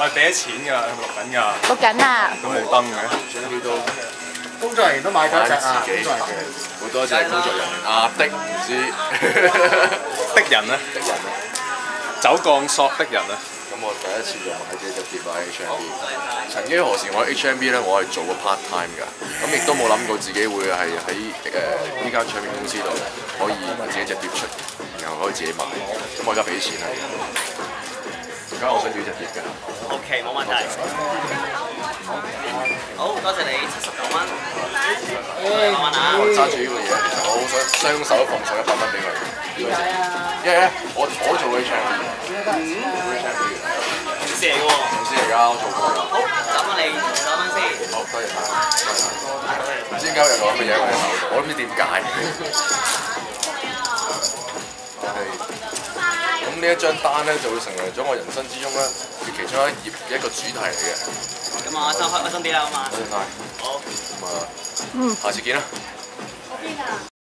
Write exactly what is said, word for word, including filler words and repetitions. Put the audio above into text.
我係俾咗錢㗎，錄緊㗎。 錄緊啊！ 都冇燈嘅。 呢都工作人員都買咗一隻啊！ 自己工作人員好多謝工作人員阿的唔知的人啊， 的人啊。 走鋼索的人啊。 咁我第一次就買咗隻碟喺 H M V。曾經何時我喺 H M V 咧，我係做過 part time 㗎。咁亦都冇諗過自己會係喺誒呢間唱片公司度可以自己隻碟出，然後可以自己買。咁我而家俾錢啦。而家我想要隻碟㗎。 O K， 冇問題。好多謝你七十九蚊。百蚊啊！ 我揸住呢個嘢，其實我好想雙手奉上一百蚊俾佢。 點解啊？ 因為咧，我我做 H M V 嘅。 同事嚟嘅喎。 公司嚟㗎，我做過㗎。 好，等翻你九蚊先。 好，多謝晒。唔知點解有個咁嘅嘢喺手度，我都唔知點解。係。咁呢一張單咧，就會成為咗我人生之中咧其中一頁嘅一個主題嚟嘅。 咁啊，我收開開心啲啦，好嘛？ 多謝晒。 好。 咁啊，嗯，下次見啦。